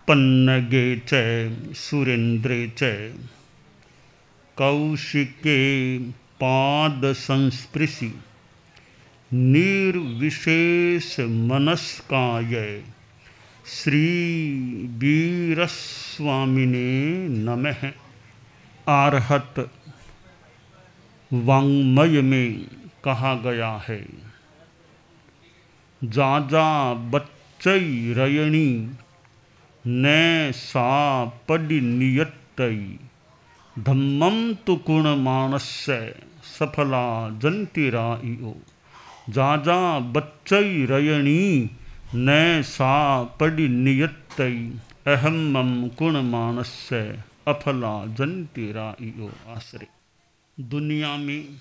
पन्नगे च सुरेन्द्रे च कौशिके पाद संस्पृशि निर्विशेष मनस्काय श्री वीरस्वामिने नमः। आर्हत वाङ्मय में कहा गया है, जाजा बच्चई रयणी न सा पदि नियत्तई धम्मम तु गुण मानस्य सफला जंतिराइयो। जाजा बच्चई रयणी न सा पदि नियत्तई अहम्मम गुण मानस्य अफला जंतिराइयो। आश्रय। दुनिया में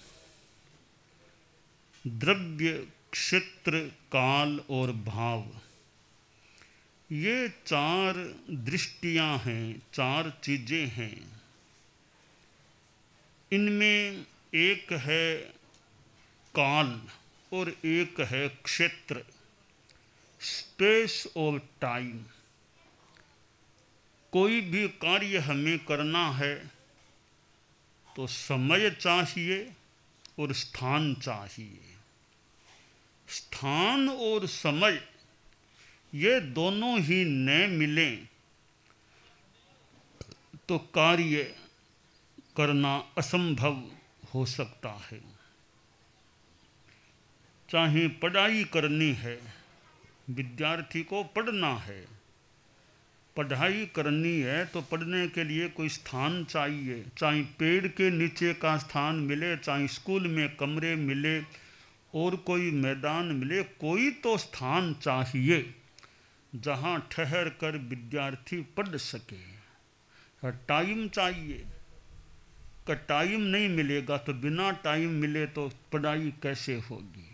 द्रव्य, क्षेत्र, काल और भाव, ये चार दृष्टियां हैं, चार चीजें हैं। इनमें एक है काल और एक है क्षेत्र, स्पेस और टाइम। कोई भी कार्य हमें करना है तो समय चाहिए और स्थान चाहिए। स्थान और समय ये दोनों ही न मिलें तो कार्य करना असंभव हो सकता है। चाहे पढ़ाई करनी है, विद्यार्थी को पढ़ना है, पढ़ाई करनी है तो पढ़ने के लिए कोई स्थान चाहिए। चाहे पेड़ के नीचे का स्थान मिले, चाहे स्कूल में कमरे मिले और कोई मैदान मिले, कोई तो स्थान चाहिए जहाँ ठहर कर विद्यार्थी पढ़ सके। टाइम चाहिए, का टाइम नहीं मिलेगा तो बिना टाइम मिले तो पढ़ाई कैसे होगी।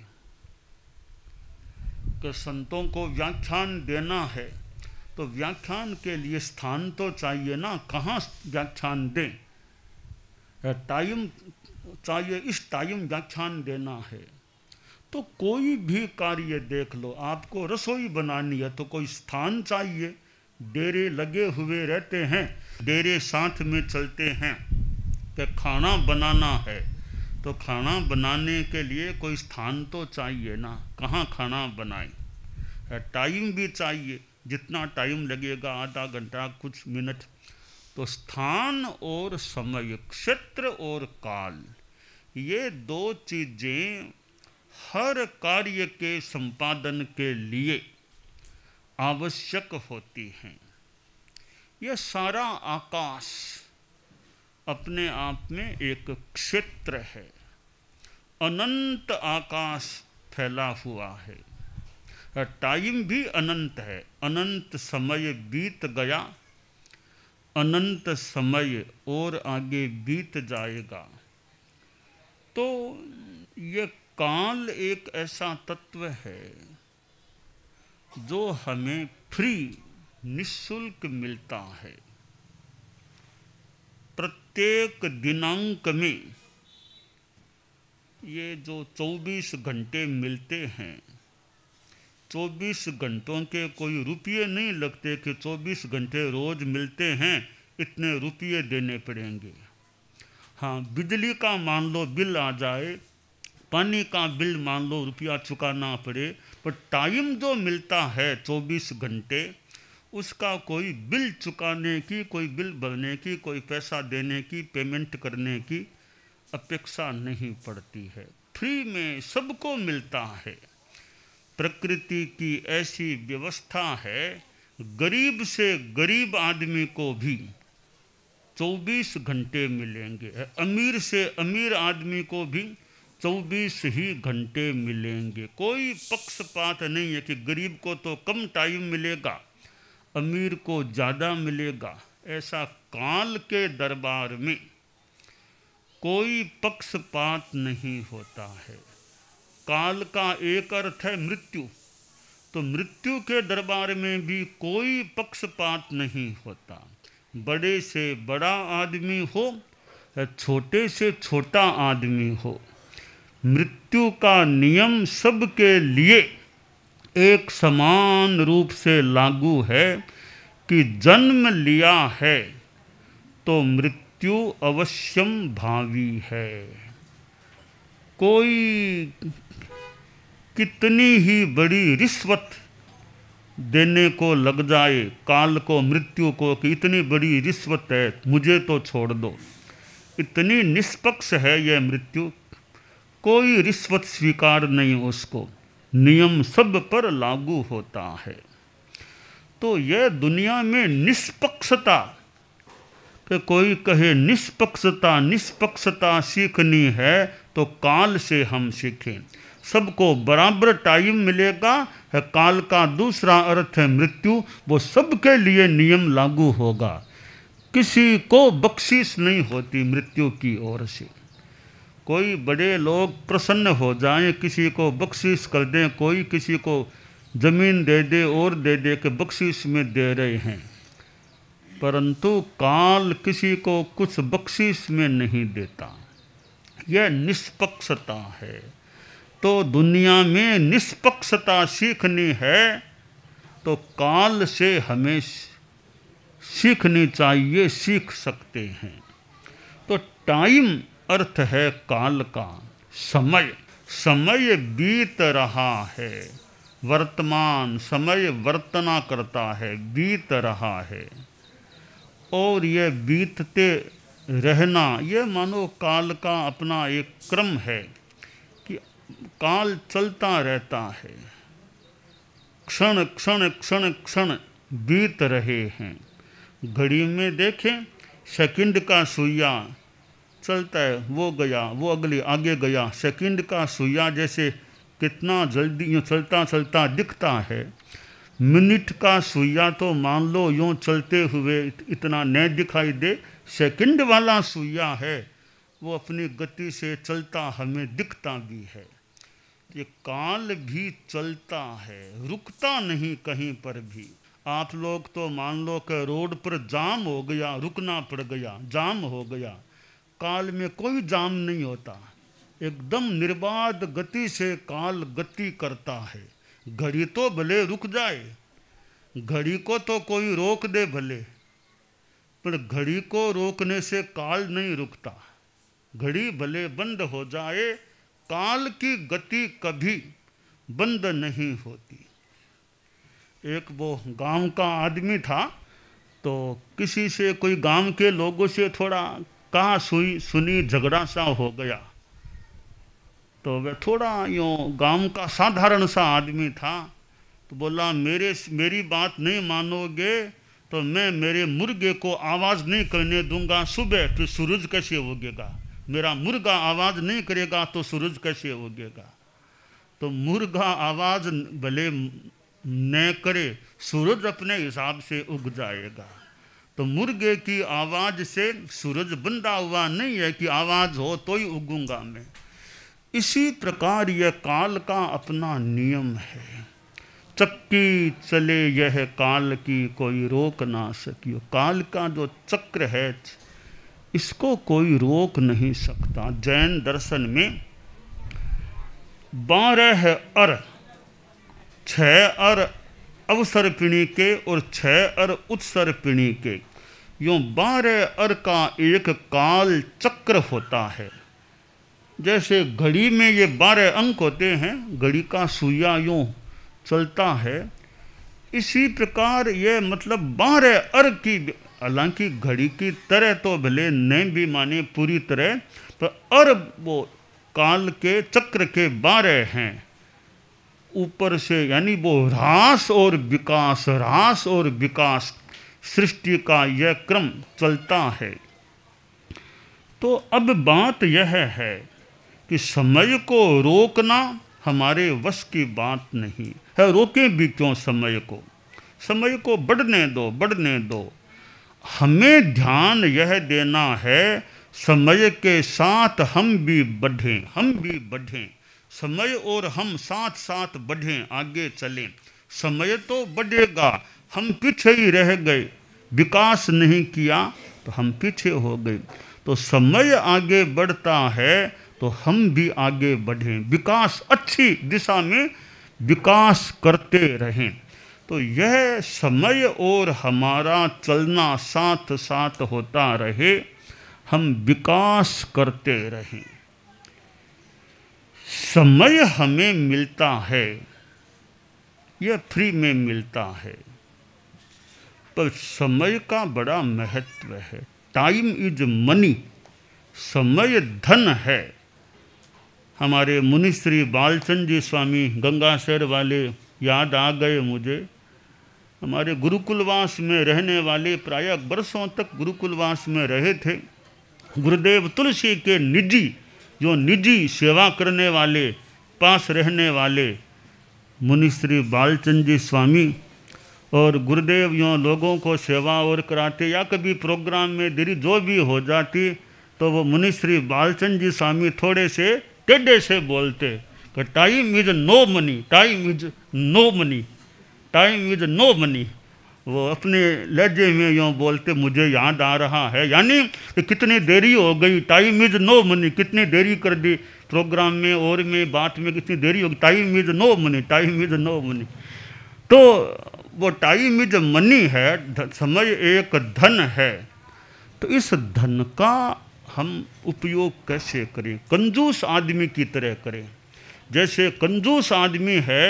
कि संतों को व्याख्यान देना है तो व्याख्यान के लिए स्थान तो चाहिए ना, कहाँ व्याख्यान दें। टाइम चाहिए, इस टाइम व्याख्यान देना है। तो कोई भी कार्य देख लो, आपको रसोई बनानी है तो कोई स्थान चाहिए। डेरे लगे हुए रहते हैं, डेरे साथ में चलते हैं कि खाना बनाना है तो खाना बनाने के लिए कोई स्थान तो चाहिए ना, कहाँ खाना बनाएं। टाइम भी चाहिए, जितना टाइम लगेगा, आधा घंटा, कुछ मिनट। तो स्थान और समय, क्षेत्र और काल, ये दो चीजें हर कार्य के संपादन के लिए आवश्यक होती हैं। यह सारा आकाश अपने आप में एक क्षेत्र है। अनंत आकाश फैला हुआ है। टाइम भी अनंत है, अनंत समय बीत गया, अनंत समय और आगे बीत जाएगा। तो ये काल एक ऐसा तत्व है जो हमें फ्री, निःशुल्क मिलता है। प्रत्येक दिनांक में ये जो 24 घंटे मिलते हैं, 24 घंटों के कोई रुपये नहीं लगते कि 24 घंटे रोज मिलते हैं, इतने रुपये देने पड़ेंगे। हाँ, बिजली का मान लो बिल आ जाए, पानी का बिल मान लो रुपया चुकाना पड़े, पर टाइम जो मिलता है 24 घंटे, उसका कोई बिल चुकाने की, कोई बिल भरने की, कोई पैसा देने की, पेमेंट करने की अपेक्षा नहीं पड़ती है। फ्री में सबको मिलता है। प्रकृति की ऐसी व्यवस्था है, गरीब से गरीब आदमी को भी 24 घंटे मिलेंगे, अमीर से अमीर आदमी को भी 24 ही घंटे मिलेंगे। कोई पक्षपात नहीं है कि गरीब को तो कम टाइम मिलेगा, अमीर को ज़्यादा मिलेगा। ऐसा काल के दरबार में कोई पक्षपात नहीं होता है। काल का एक अर्थ है मृत्यु, तो मृत्यु के दरबार में भी कोई पक्षपात नहीं होता। बड़े से बड़ा आदमी हो, छोटे से छोटा आदमी हो, मृत्यु का नियम सबके लिए एक समान रूप से लागू है कि जन्म लिया है तो मृत्यु अवश्यम भावी है। कोई कितनी ही बड़ी रिश्वत देने को लग जाए काल को, मृत्यु को, कि इतनी बड़ी रिश्वत है, मुझे तो छोड़ दो, इतनी निष्पक्ष है यह मृत्यु, कोई रिश्वत स्वीकार नहीं उसको, नियम सब पर लागू होता है। तो यह दुनिया में निष्पक्षता, कि कोई कहे निष्पक्षता निष्पक्षता सीखनी है तो काल से हम सीखें। सबको बराबर टाइम मिलेगा है, काल का दूसरा अर्थ है मृत्यु, वो सबके लिए नियम लागू होगा, किसी को बख्शिश नहीं होती मृत्यु की ओर से। कोई बड़े लोग प्रसन्न हो जाएं, किसी को बख्शिश कर दें, कोई किसी को जमीन दे दे और दे दे के बख्शिश में दे रहे हैं, परंतु काल किसी को कुछ बख्शिश में नहीं देता, यह निष्पक्षता है। तो दुनिया में निष्पक्षता सीखनी है तो काल से हमें सीखनी चाहिए, सीख सकते हैं। तो टाइम अर्थ है काल का, समय, समय बीत रहा है, वर्तमान समय वर्तना करता है, बीत रहा है, और यह बीतते रहना, यह मानो काल का अपना एक क्रम है कि काल चलता रहता है, क्षण क्षण क्षण क्षण बीत रहे हैं। घड़ी में देखें, सेकंड का सुइया चलता है, वो गया, वो अगले आगे गया, सेकंड का सुइया जैसे कितना जल्दी यूँ चलता चलता दिखता है। मिनट का सुइया तो मान लो यूँ चलते हुए इतना न दिखाई दे, सेकंड वाला सुइया है वो अपनी गति से चलता हमें दिखता भी है। ये काल भी चलता है, रुकता नहीं कहीं पर भी। आप लोग तो मान लो कि रोड पर जाम हो गया, रुकना पड़ गया, जाम हो गया, काल में कोई जाम नहीं होता, एकदम निर्बाध गति से काल गति करता है। घड़ी तो भले रुक जाए, घड़ी को तो कोई रोक दे भले, पर घड़ी को रोकने से काल नहीं रुकता। घड़ी भले बंद हो जाए, काल की गति कभी बंद नहीं होती। एक वो गांव का आदमी था, तो किसी से, कोई गांव के लोगों से थोड़ा कहा सुनी झगड़ा सा हो गया, तो वह थोड़ा यूँ गांव का साधारण सा आदमी था, तो बोला मेरी बात नहीं मानोगे तो मैं मेरे मुर्गे को आवाज़ नहीं करने दूंगा सुबह, तो सूरज कैसे उगेगा, मेरा मुर्गा आवाज़ नहीं करेगा तो सूरज कैसे उगेगा। तो मुर्गा आवाज़ भले न करे, सूरज अपने हिसाब से उग जाएगा। तो मुर्गे की आवाज़ से सूरज बंधा हुआ नहीं है कि आवाज़ हो तो ही उगूंगा मैं। इसी प्रकार यह काल का अपना नियम है। चक्की चले यह काल की कोई रोक ना सकियो। काल का जो चक्र है इसको कोई रोक नहीं सकता। जैन दर्शन में 12 अर, 6 अर अवसर पिणी के और 6 अर उत्सर पिणी के, यूँ 12 अर का एक काल चक्र होता है। जैसे घड़ी में ये 12 अंक होते हैं, घड़ी का सुइया यूँ चलता है, इसी प्रकार ये मतलब 12 अर की, हालांकि घड़ी की तरह तो भले नहीं भी माने पूरी तरह, पर अर वो काल के चक्र के 12 हैं ऊपर से, यानी वो ह्रास और विकास, ह्रास और विकास, सृष्टि का यह क्रम चलता है। तो अब बात यह है कि समय को रोकना हमारे वश की बात नहीं है। रोकें भी क्यों समय को, समय को बढ़ने दो, बढ़ने दो। हमें ध्यान यह देना है समय के साथ हम भी बढ़ें, हम भी बढ़ें, समय और हम साथ साथ बढ़ें, आगे चलें। समय तो बढ़ेगा, हम पीछे ही रह गए, विकास नहीं किया तो हम पीछे हो गए। तो समय आगे बढ़ता है तो हम भी आगे बढ़ें, विकास, अच्छी दिशा में विकास करते रहें। तो तो यह समय और हमारा चलना साथ साथ होता रहे, हम विकास करते रहें। समय हमें मिलता है, यह फ्री में मिलता है, पर समय का बड़ा महत्व है। टाइम इज मनी, समय धन है। हमारे मुनि श्री बालचंद जी स्वामी गंगाशहर वाले याद आ गए मुझे। हमारे गुरुकुलवास में रहने वाले, प्रायः बरसों तक गुरुकुलवास में रहे थे। गुरुदेव तुलसी के निजी, जो निजी सेवा करने वाले, पास रहने वाले मुनि श्री बालचंद जी स्वामी, और गुरुदेव यूँ लोगों को सेवा और कराते, या कभी प्रोग्राम में देरी जो भी हो जाती तो वो मुनि श्री बालचंद जी स्वामी थोड़े से टेढ़े से बोलते कि time is no money, time is no money, time is no money. वो अपने लहजे में यूँ बोलते, मुझे याद आ रहा है, यानी कि कितनी देरी हो गई, टाइम इज नो मनी, कितनी देरी कर दी प्रोग्राम में और में बात में, कितनी देरी हो गई, time is no money, time is no money. तो वो टाइम इज मनी है, समय एक धन है। तो इस धन का हम उपयोग कैसे करें? कंजूस आदमी की तरह करें। जैसे कंजूस आदमी है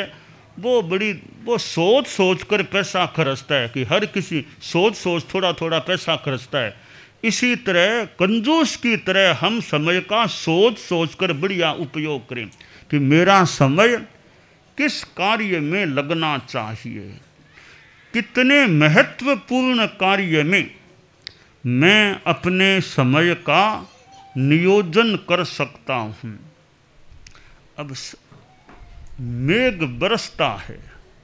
वो सोच सोच कर पैसा खर्चता है, कि हर किसी सोच सोच थोड़ा थोड़ा पैसा खर्चता है। इसी तरह कंजूस की तरह हम समय का सोच सोच कर बढ़िया उपयोग करें कि मेरा समय किस कार्य में लगना चाहिए, कितने महत्वपूर्ण कार्य में मैं अपने समय का नियोजन कर सकता हूँ। अब मेघ बरसता है,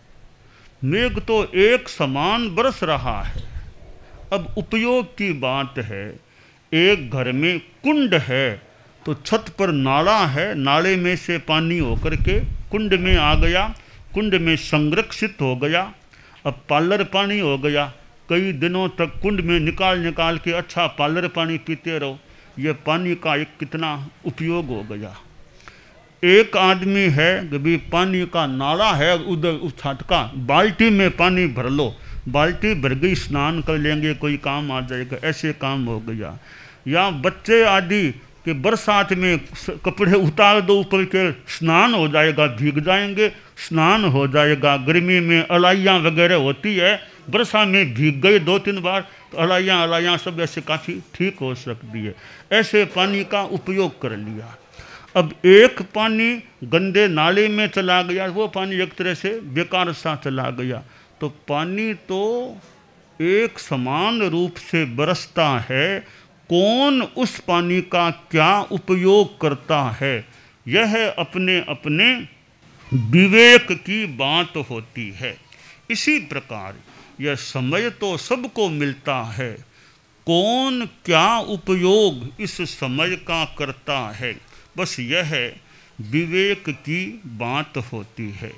मेघ तो एक समान बरस रहा है। अब उपयोग की बात है, एक घर में कुंड है तो छत पर नाला है, नाले में से पानी होकर के कुंड में आ गया, कुंड में संरक्षित हो गया। अब पालर पानी हो गया, कई दिनों तक कुंड में निकाल निकाल के अच्छा पालर पानी पीते रहो। यह पानी का एक कितना उपयोग हो गया। एक आदमी है कि भी पानी का नाला है उधर उस छत का, बाल्टी में पानी भर लो, बाल्टी भर गई, स्नान कर लेंगे, कोई काम आ जाएगा, ऐसे काम हो गया। या बच्चे आदि कि बरसात में कपड़े उतार दो ऊपर के, स्नान हो जाएगा, भीग जाएंगे, स्नान हो जाएगा। गर्मी में अलाइयाँ वगैरह होती है, बरसा में भीग गए 2-3 बार तो अलाइयाँ सब ऐसे काफ़ी ठीक हो सकती है। ऐसे पानी का उपयोग कर लिया। अब एक पानी गंदे नाले में चला गया, वो पानी एक तरह से बेकार सा चला गया। तो पानी तो एक समान रूप से बरसता है, कौन उस पानी का क्या उपयोग करता है, यह अपने अपने विवेक की बात होती है। इसी प्रकार यह समय तो सबको मिलता है, कौन क्या उपयोग इस समय का करता है, बस यह विवेक की बात होती है।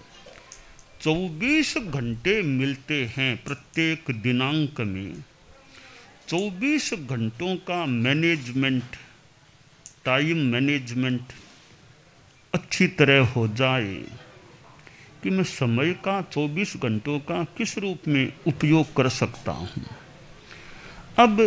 24 घंटे मिलते हैं प्रत्येक दिनांक में। 24 घंटों का मैनेजमेंट, टाइम मैनेजमेंट अच्छी तरह हो जाए कि मैं समय का 24 घंटों का किस रूप में उपयोग कर सकता हूँ। अब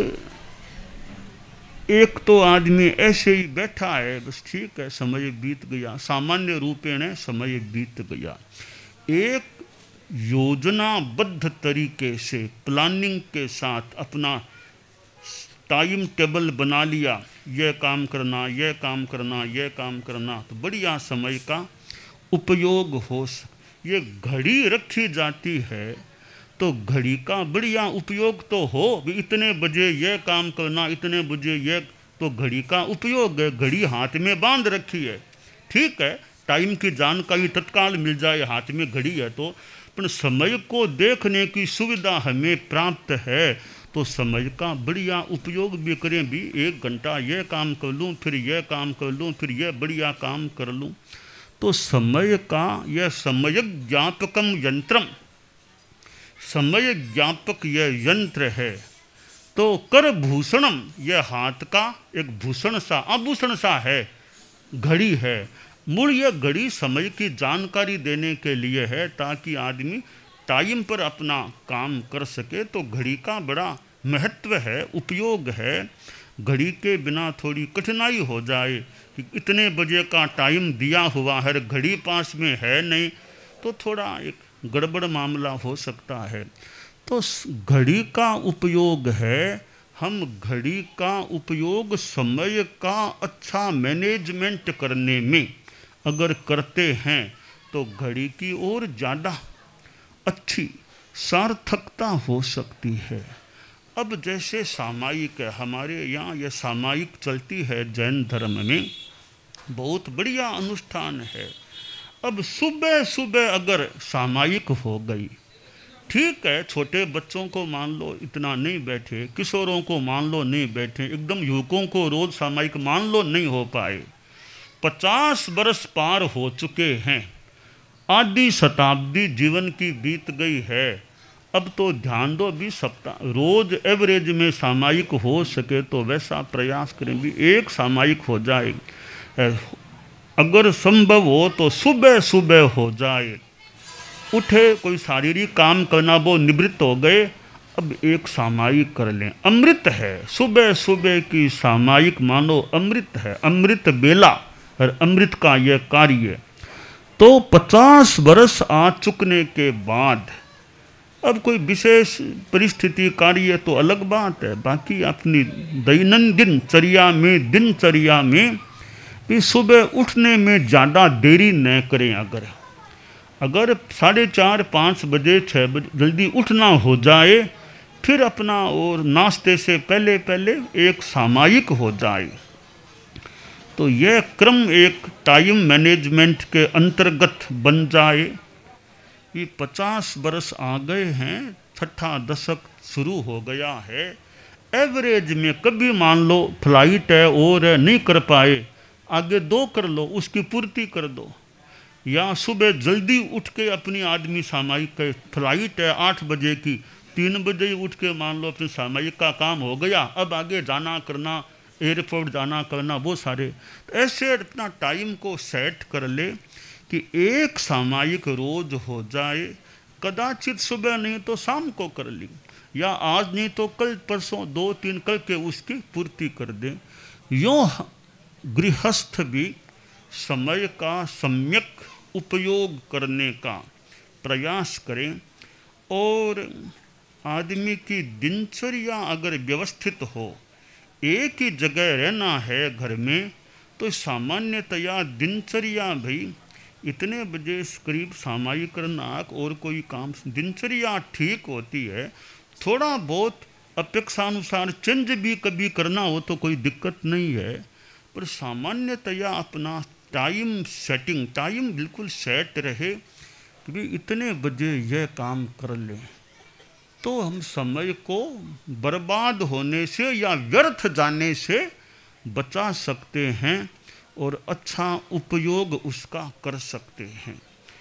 एक तो आदमी ऐसे ही बैठा है, बस ठीक है, समय बीत गया, सामान्य रूपेण समय बीत गया। एक योजनाबद्ध तरीके से प्लानिंग के साथ अपना टाइम टेबल बना लिया, यह काम करना, यह काम करना, यह काम करना, तो बढ़िया समय का उपयोग हो। ये घड़ी रखी जाती है तो घड़ी का बढ़िया उपयोग तो हो, इतने बजे यह काम करना, इतने बजे यह, तो घड़ी का उपयोग है। घड़ी हाथ में बांध रखी है, ठीक है, टाइम की जानकारी तत्काल मिल जाए, हाथ में घड़ी है तो, पर समय को देखने की सुविधा हमें प्राप्त है तो समय का बढ़िया उपयोग भी करें। भी 1 घंटा यह काम कर लूँ, फिर यह काम कर लूँ, फिर यह बढ़िया काम कर लूँ। तो समय का यह समय ज्ञापकम यंत्रम, समय ज्ञापक यह यंत्र है। तो कर भूषणम, यह हाथ का एक भूषण सा, आभूषण सा है, घड़ी है। मूल यह घड़ी समय की जानकारी देने के लिए है ताकि आदमी टाइम पर अपना काम कर सके, तो घड़ी का बड़ा महत्व है, उपयोग है। घड़ी के बिना थोड़ी कठिनाई हो जाए कि इतने बजे का टाइम दिया हुआ है, घड़ी पास में है नहीं, तो थोड़ा एक गड़बड़ मामला हो सकता है। तो घड़ी का उपयोग है, हम घड़ी का उपयोग समय का अच्छा मैनेजमेंट करने में अगर करते हैं तो घड़ी की ओर ज़्यादा अच्छी सार्थकता हो सकती है। अब जैसे सामायिक है, हमारे यहाँ यह सामायिक चलती है जैन धर्म में, बहुत बढ़िया अनुष्ठान है। अब सुबह सुबह अगर सामायिक हो गई, ठीक है, छोटे बच्चों को मान लो इतना नहीं बैठे, किशोरों को मान लो नहीं बैठे, एकदम युवकों को रोज सामायिक मान लो नहीं हो पाए, 50 बरस पार हो चुके हैं, आधी शताब्दी जीवन की बीत गई है, अब तो ध्यान दो भी सप्ताह रोज एवरेज में सामायिक हो सके तो वैसा प्रयास करें, भी एक सामायिक हो जाए, अगर संभव हो तो सुबह सुबह हो जाए। उठे, कोई शारीरिक काम करना वो निवृत्त हो गए, अब एक सामायिक कर लें। अमृत है, सुबह सुबह की सामायिक मानो अमृत है, अमृत बेला और अमृत का यह कार्य। तो 50 वर्ष आ चुकने के बाद अब कोई विशेष परिस्थिति कार्य तो अलग बात है, बाकी अपनी दैनंदिन दिनचर्या में भी सुबह उठने में ज़्यादा देरी न करें। अगर 4:30 बजे 6 बजे जल्दी उठना हो जाए, फिर अपना और नाश्ते से पहले पहले एक सामायिक हो जाए, तो यह क्रम एक टाइम मैनेजमेंट के अंतर्गत बन जाए। ये 50 बरस आ गए हैं, छठा दशक शुरू हो गया है, एवरेज में कभी मान लो फ्लाइट है और नहीं कर पाए, आगे 2 कर लो, उसकी पूर्ति कर दो, या सुबह जल्दी उठ के अपनी आदमी सामायिक के फ्लाइट है 8 बजे की, 3 बजे ही उठ के मान लो अपने सामायिक का काम हो गया, अब आगे जाना करना, एयरपोर्ट जाना करना, वो सारे। तो ऐसे अपना टाइम को सेट कर ले कि एक सामायिक रोज हो जाए, कदाचित सुबह नहीं तो शाम को कर ली, या आज नहीं तो कल परसों 2-3 कल के उसकी पूर्ति कर दें। यूँ गृहस्थ भी समय का सम्यक उपयोग करने का प्रयास करें, और आदमी की दिनचर्या अगर व्यवस्थित हो, एक ही जगह रहना है घर में, तो सामान्यतया दिनचर्या भाई इतने बजे करीब सामायिक करना और कोई काम, दिनचर्या ठीक होती है। थोड़ा बहुत अपेक्षानुसार चेंज भी कभी करना हो तो कोई दिक्कत नहीं है, पर सामान्यतया अपना टाइम सेटिंग, टाइम बिल्कुल सेट रहे कि इतने बजे यह काम कर लें, तो हम समय को बर्बाद होने से या व्यर्थ जाने से बचा सकते हैं और अच्छा उपयोग उसका कर सकते हैं।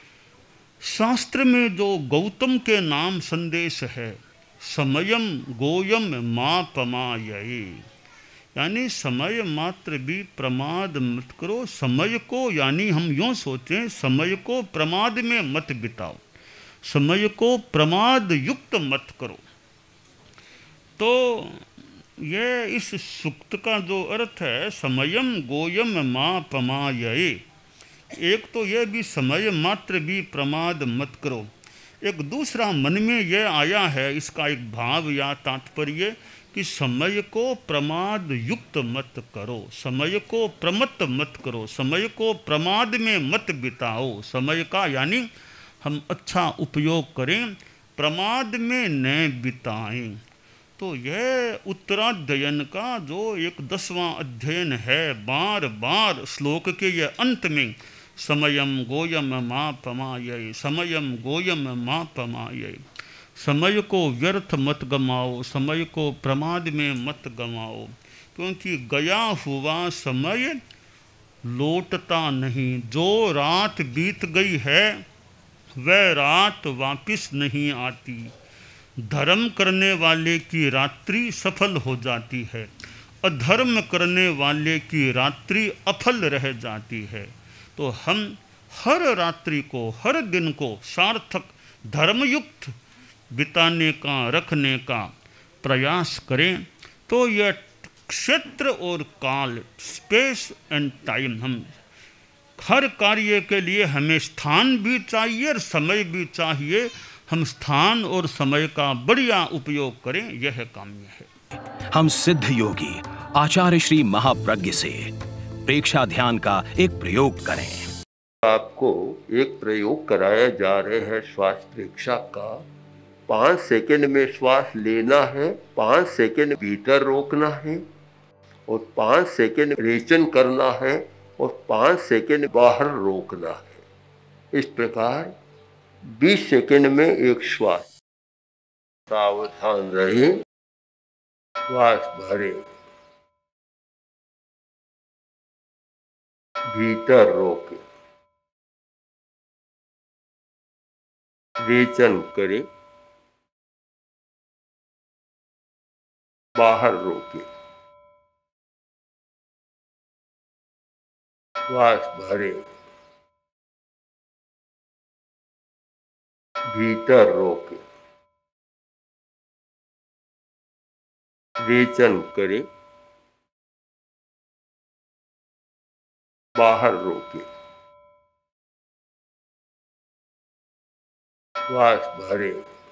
शास्त्र में जो गौतम के नाम संदेश है, समयम गोयम मा पमायये, यानी समय मात्र भी प्रमाद मत करो। समय को, यानी हम यूँ सोचें, समय को प्रमाद में मत बिताओ, समय को प्रमाद युक्त मत करो। तो ये इस सूक्त का जो अर्थ है, समयम गोयम मा पमायये, एक तो यह भी समय मात्र भी प्रमाद मत करो। एक दूसरा मन में यह आया है, इसका एक भाव या तात्पर्य कि समय को प्रमाद युक्त मत करो, समय को प्रमत्त मत करो, समय को प्रमाद में मत बिताओ। समय का यानी हम अच्छा उपयोग करें, प्रमाद में न बिताएं। तो यह उत्तराध्ययन का जो एक 10वां अध्ययन है, बार बार श्लोक के यह अंत में समयम गोयम मा पमायये, समयम गोयम मा पमायये, समय को व्यर्थ मत गमाओ, समय को प्रमाद में मत गमाओ, क्योंकि गया हुआ समय लौटता नहीं। जो रात बीत गई है वह रात वापस नहीं आती। धर्म करने वाले की रात्रि सफल हो जाती है, अधर्म करने वाले की रात्रि अफल रह जाती है। तो हम हर रात्रि को, हर दिन को सार्थक धर्मयुक्त बिताने का, रखने का प्रयास करें तो यह क्षेत्र और काल, स्पेस एंड टाइम, हम हर कार्य के लिए हमें स्थान भी चाहिए और समय भी चाहिए। हम स्थान और समय का बढ़िया उपयोग करें, यह काम्य है। हम सिद्ध योगी आचार्य श्री महाप्रज्ञ से प्रेक्षा ध्यान का एक प्रयोग करें। आपको एक प्रयोग कराया जा रहे हैं श्वास प्रेक्षा का। 5 सेकंड में श्वास लेना है, 5 सेकंड भीतर रोकना है और 5 सेकंड रेचन करना है और 5 सेकंड बाहर रोकना है। इस प्रकार 20 सेकंड में एक श्वास। सावधान रहे, श्वास भरे, भीतर रोके, रेचन करे, बाहर रोके, श्वास भरे, भीतर रोके, रेचन करे, बाहर रोके, श्वास भरे,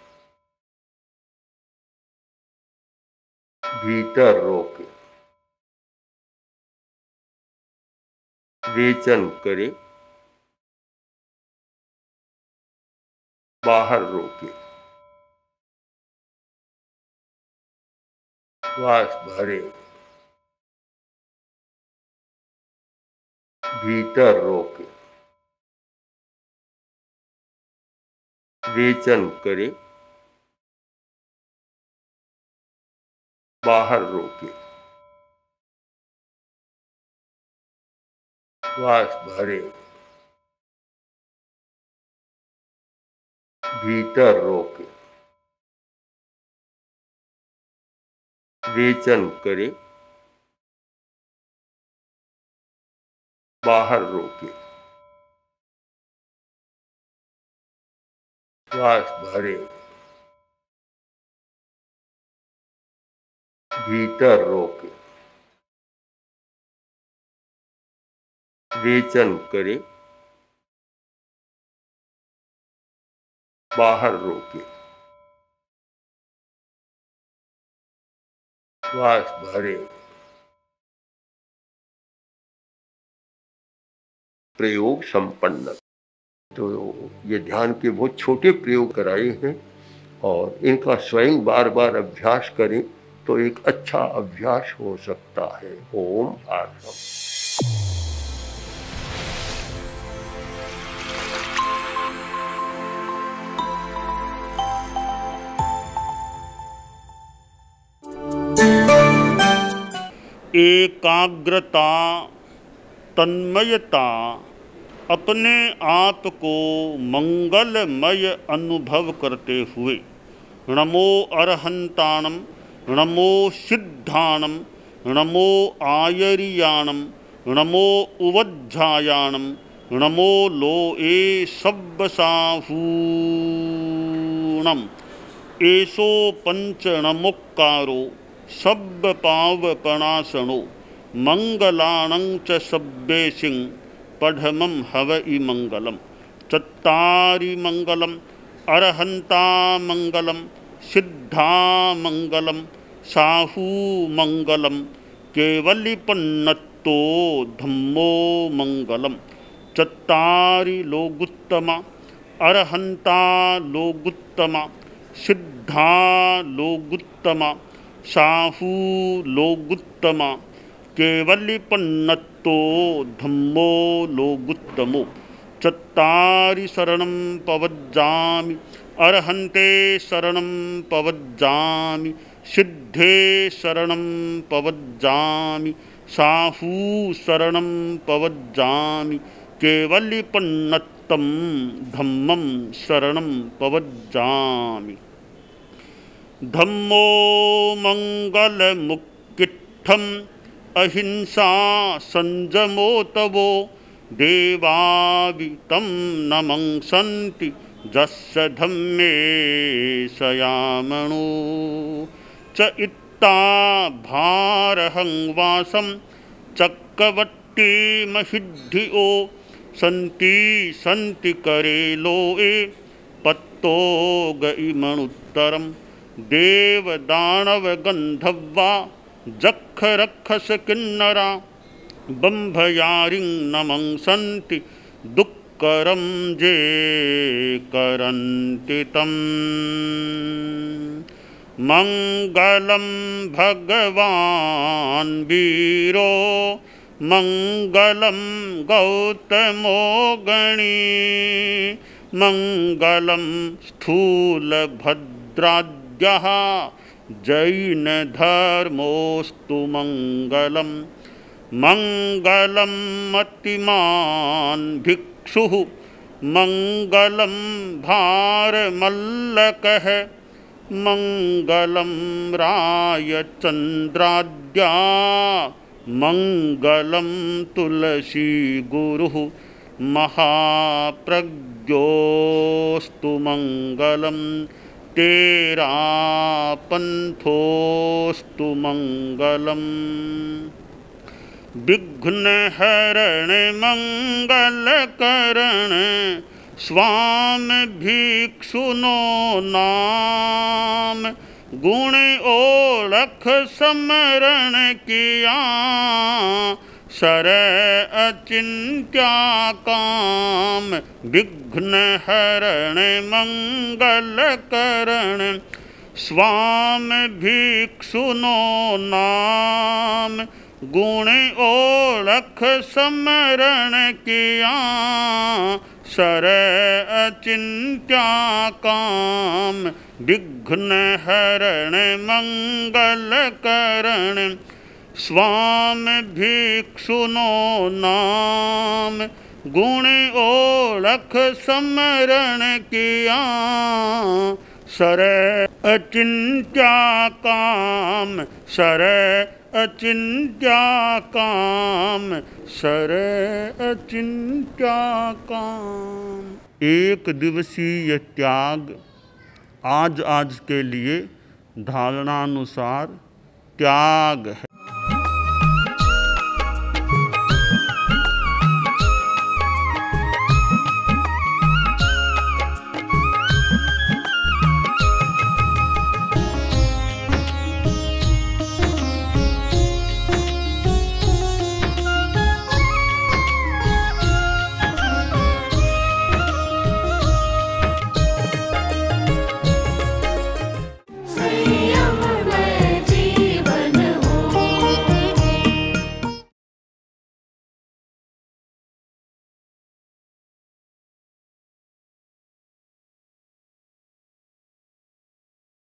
भीतर रोके, रेचन करे, बाहर रोके, श्वास भरे, भीतर रोके, रेचन करे, बाहर रोके, श्वास भरे, भीतर रोके, रेचन करे, बाहर रोके, श्वास भरे, भीतर रोके, रेचन करे, बाहर रोके, श्वास भरे। प्रयोग संपन्न। तो ये ध्यान के बहुत छोटे प्रयोग कराए हैं और इनका स्वयं बार बार अभ्यास करें तो एक अच्छा अभ्यास हो सकता है। ओम आत्मा। एकाग्रता, तन्मयता, अपने आप को मंगलमय अनुभव करते हुए नमो अरहंताणम, नमो सिद्धाणम, नमो आयरियाणम, नमो उवज्झायाणम, नमो लोए सब्बसाहूणम, एसो पंचनमुक्कारो सब्ब पावपणासनो मंगलाणं च सब्बेसिं पढ़मं हवइ मंगलम। चत्तारि मंगलम, अरहंता मंगलम, सिद्धा मंगलम, साहू मंगलम, केवलिपन्नत्तो धम्मो मंगलम। चत्तारि लोगुत्तमा, अरहंता लोगुत्तमा, सिद्धा लोगुत्तमा, साहू लोगुत्तमा, केवलिपन्नत्तो धम्मो लोगुत्तमो। चत्तारि शरणं पवज्जामि, अरहन्ते शरणं पवज्जामि, सिद्धे शरणं पवज्जामि, साहू शरणं पवज्जामि, केवलिपन्नत्तं धम्मं शरणं पवज्जामि। धम्मो मंगलमुक्किट्ठम् अहिंसा संजमो तवो, देवावि तं नमंसन्ति जस्य धम्मे सयामणु च इत्ता भारहं वासं चक्रवट्टी महिद्धियो संति संति करे लोए पत्तो गईमणुत्तरम देव दानव गंधर्वा जख रक्षस किन्नरा बंभयारिं नमं संति दुक्करं जे करन्ति तम् मंगलं भगवान् वीरो मंगलं गौतमो गणी मंगलं स्थूलभद्राद्यः जैन धर्मोस्तु मंगलम मंगलम मतिमान भिक्षुः मंगलम भारमल्लकः मंगलम रायचंद्राद्या मंगलम तुलसी गुरुः महाप्रज्ञोस्तु मंगलम तेरा पंथोस्तु मंगलम विघ्न हरण मंगल करण स्वामी भिक्षुनो नाम गुण ओळख समरण किया सर अचिंत्या काम विघ्न हरण मंगल करण स्वामी भिक्षुनो नाम गुण ओळख समरण किया सर अचिंत्या काम विघ्न हरण मंगल करण स्वामी भिक्षुनो नाम गुण ओळख समरण किया सर अचिंत्या काम सर अचिंत्या काम सर अचिंत्या काम। एक दिवसीय त्याग आज के लिए धारणानुसार त्याग है।